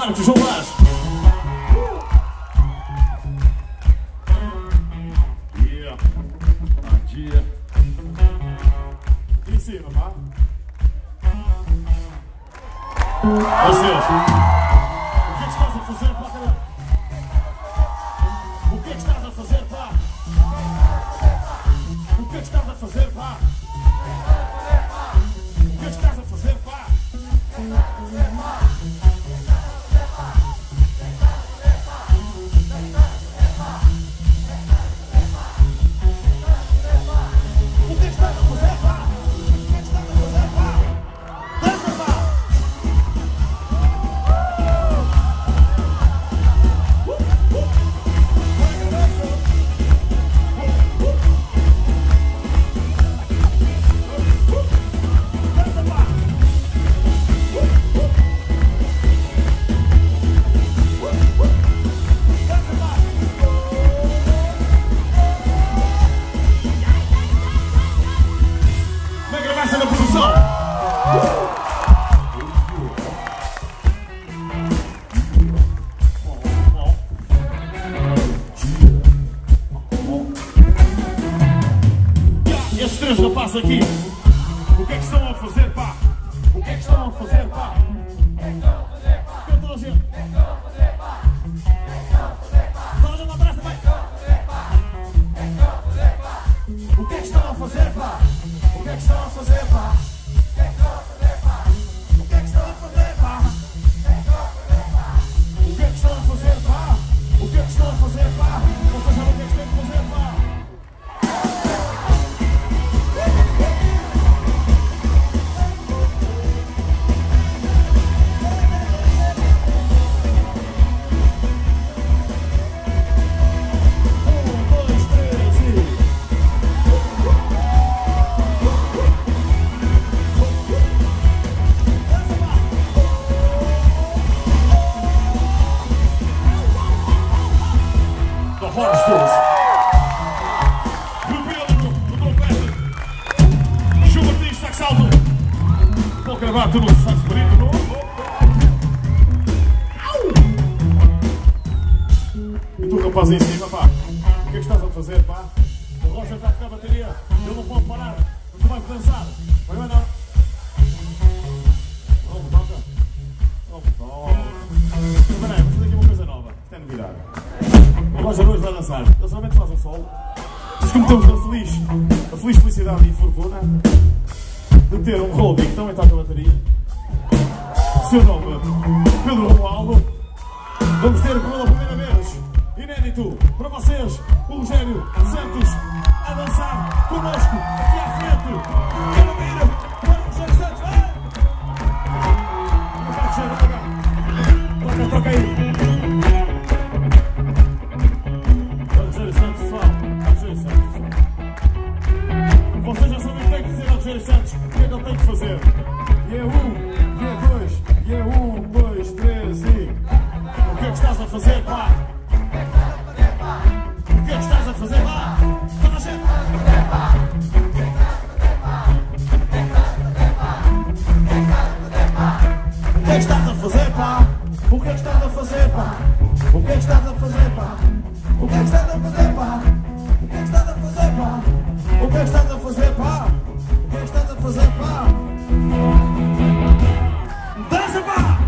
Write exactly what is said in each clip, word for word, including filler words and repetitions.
Marcos, João Vaz. Yeah. Bom dia. Em cima, pá. Vocês. O que é que estás a fazer, pá, caramba? O que é que estás a fazer, pá? O que é que estás a fazer, pá? O que é que estás a fazer, pá? Esses três rapazes aqui, o que é que estão a fazer, pá? O que é que estão a fazer, pá? O que é que estão a fazer, pá? O que é que estão a fazer, pá? Toda lá atrás também. O que é que estão a fazer, pá? O que é que estão a fazer, pá? O que é que estão a fazer, pá? O que é que estão a fazer, pá? O que é que estão a fazer, pá? Vocês sabem o que é que têm que fazer, pá? Monsters. Do Pedro, do trompete. Gil Martins, sax alto. Paul Caravaggio no sax barítono. E tu, rapaz, em cima, pá. O que é que estás a fazer, pá? O Roger está a tocar a bateria. Ele não pode parar. Mas tu vais dançar. Vai, vai, não. Vamos, toca. Vamos, toca. Mas vamos fazer aqui uma coisa nova. Isto é novidade. O Roger hoje vai dançar. Ele somente faz um solo. Mas como temos a feliz, a feliz felicidade e fortuna de ter um roadie que também toca a bateria. Seu nome, Pedro Romualdo. Vamos ter pela primeira vez, inédito, para vocês, o Rogério Santos a dançar connosco aqui à frente. Quero ouvir para o Rogério Santos. Vai! Toca, Rogério, toca. Toca, toca aí. Vocês já sabem o que tem que dizer ao Rogério Santos, o que é que ele tem que fazer. E é um, e é dois, e é um, dois, três e... O que é que estás a fazer, pá? O que é que estás a fazer, pá? Toda a gente! O que é que estás a fazer, pá? O que é que estás a fazer, pá? O que é que estás a fazer, pá? O que é que estás a fazer, pá? O que é que estás a fazer, pá? O que é que estás a fazer, pá? O que é que estás a fazer, pá? Dança, pá!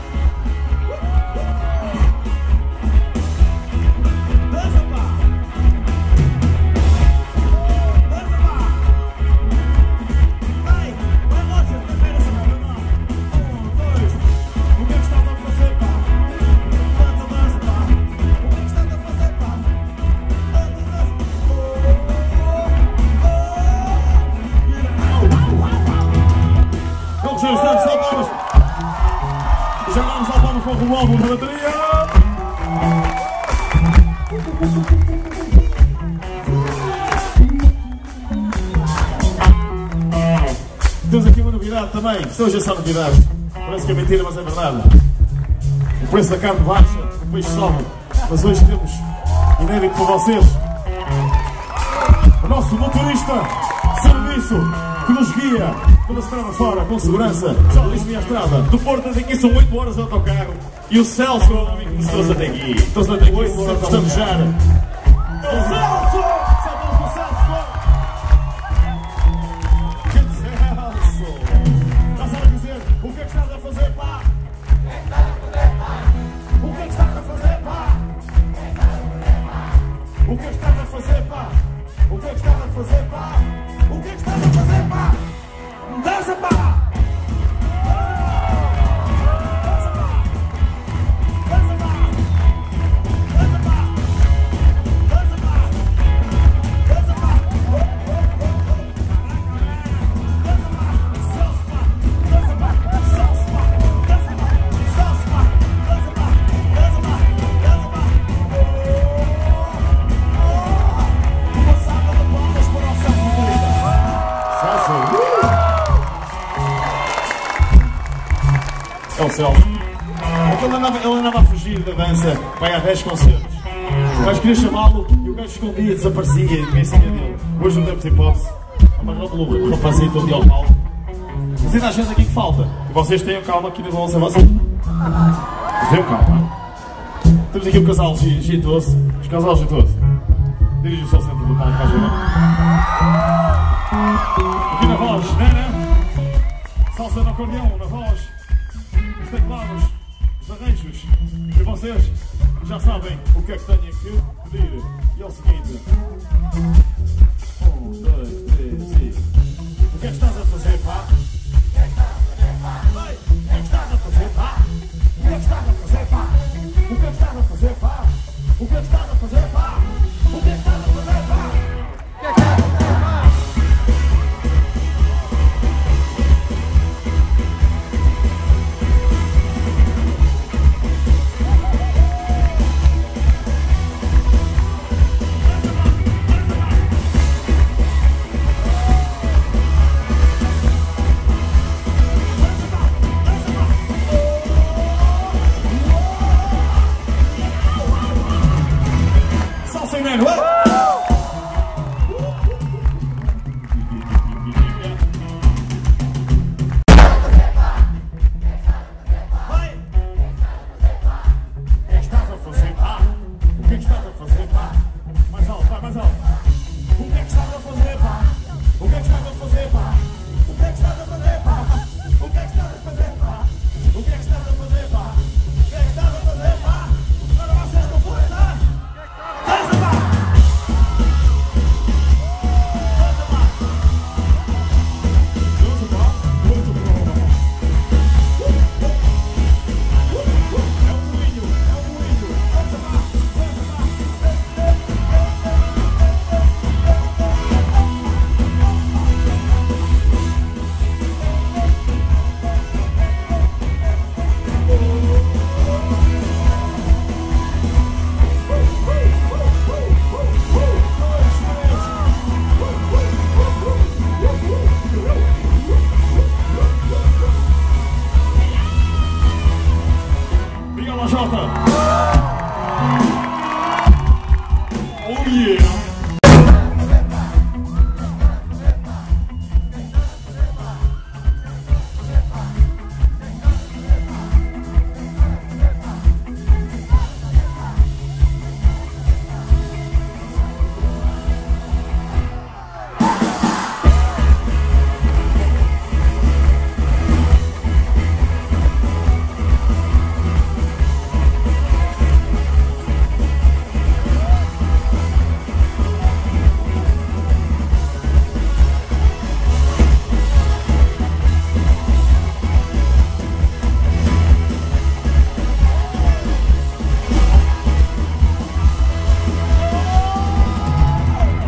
Dança, pá! Dança, pá! Vai! Vai, Roger! Primeira semana, não! Um, dois! O que é que estás a fazer, pá? Dança, dança, pá! O que é que estás a fazer, pá? Dança, dança! É o Rogério Santos, salvamos! Já vamos salvamos com o Romualdo da bateria! Temos aqui uma novidade também, isto hoje é só novidade. Parece que é mentira, mas é verdade. O preço da carne baixa, depois sobe. Mas hoje temos inédito para vocês o nosso motorista serviço que nos guia pela estrada fora com segurança. Só diz-me a estrada. Do Porto até aqui são oito horas de autocarro. E o Celso, meu amigo, trouxe até aqui. Trouxe até aqui, estamos já. É o Celso! Saltamos o Celso! Que Celso! Estás a dizer o que é que estás a fazer, pá? O que é que estás a fazer, pá? O que é que estás a fazer, pá? O que é que estás a fazer, pá? O que é que estás a fazer, pá? Dança, pá! É o Celso. Ele andava, ele andava a fugir da dança, vai a dez concertos. O gajo queria chamá-lo e o gajo escondia, desaparecia e ninguém sabia dele. Hoje não temos hipótese. Amarrou-me o rapazito ali ao palco. Mas ainda há gente aqui que falta. E vocês tenham calma aqui na bolsa vossa. Tenham calma. Temos aqui um casal jeitoso. Os casal jeitoso. Dirige só o centro do palco para ajudar. Aqui na voz, né, né? Salsa no acordeão, na voz. Os teclados, os arranjos, e vocês já sabem o que é que tenho que pedir. E é o seguinte: um, dois, três e. O que é que estás a fazer, pá? O que é que estás a fazer, pá? O que é que estás a fazer, pá? O que é que estás a fazer, pá? O que é que estás a fazer, pá? O que é que estás a fazer, pá? O que é que estás a fazer, pá? O que é que estás a fazer, pá?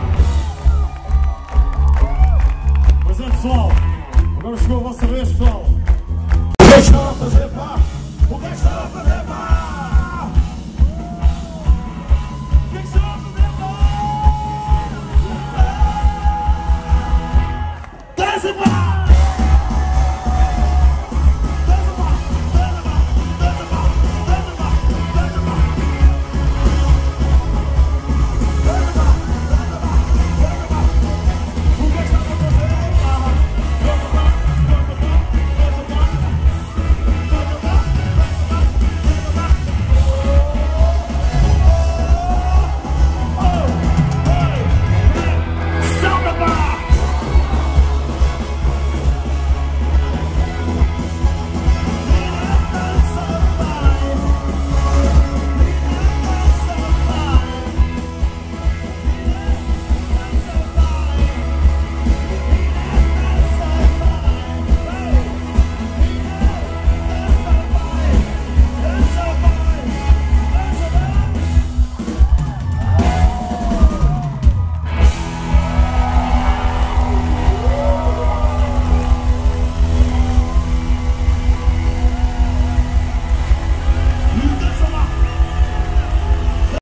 Pessoal, agora chegou a vossa vez, pessoal.